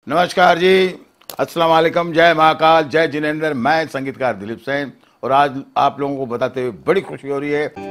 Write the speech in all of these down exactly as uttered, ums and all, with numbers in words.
नमस्कार जी, अस्सलाम वालेकुम, जय महाकाल, जय जिनेंद्र। मैं संगीतकार दिलीप सेन और आज आप लोगों को बताते हुए बड़ी खुशी हो रही है।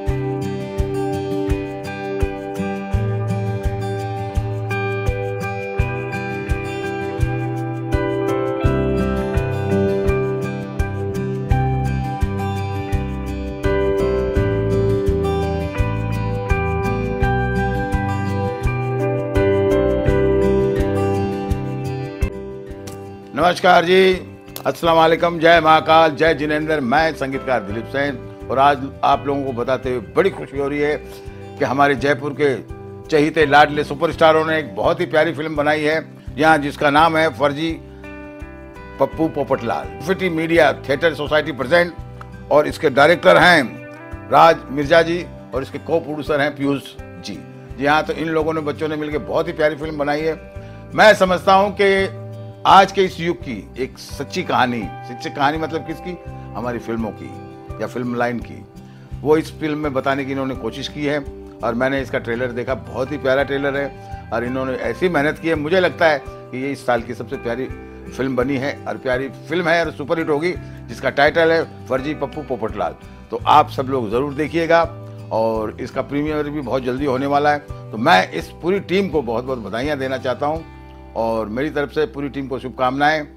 नमस्कार जी, अस्सलाम वालेकुम, जय महाकाल, जय जिनेंद्र। मैं संगीतकार दिलीप सेन और आज आप लोगों को बताते हुए बड़ी खुशी हो रही है कि हमारे जयपुर के चहीते लाडले सुपरस्टारों ने एक बहुत ही प्यारी फिल्म बनाई है यहाँ, जिसका नाम है फर्जी पप्पू पोपटलाल। फिटी मीडिया थिएटर सोसाइटी प्रेजेंट और इसके डायरेक्टर हैं राज मिर्जा जी और इसके को प्रोड्यूसर हैं पीयूष जी। जी हाँ, तो इन लोगों ने बच्चों ने मिलकर बहुत ही प्यारी फिल्म बनाई है। मैं समझता हूँ कि आज के इस युग की एक सच्ची कहानी, सच्ची कहानी मतलब किसकी? हमारी फिल्मों की या फिल्म लाइन की, वो इस फिल्म में बताने की इन्होंने कोशिश की है। और मैंने इसका ट्रेलर देखा, बहुत ही प्यारा ट्रेलर है और इन्होंने ऐसी मेहनत की है, मुझे लगता है कि ये इस साल की सबसे प्यारी फिल्म बनी है और प्यारी फिल्म है और सुपरहिट होगी, जिसका टाइटल है फर्जी पप्पू पोपटलाल। तो आप सब लोग ज़रूर देखिएगा और इसका प्रीमियर भी बहुत जल्दी होने वाला है। तो मैं इस पूरी टीम को बहुत बहुत बधाइयाँ देना चाहता हूँ और मेरी तरफ से पूरी टीम को शुभकामनाएं।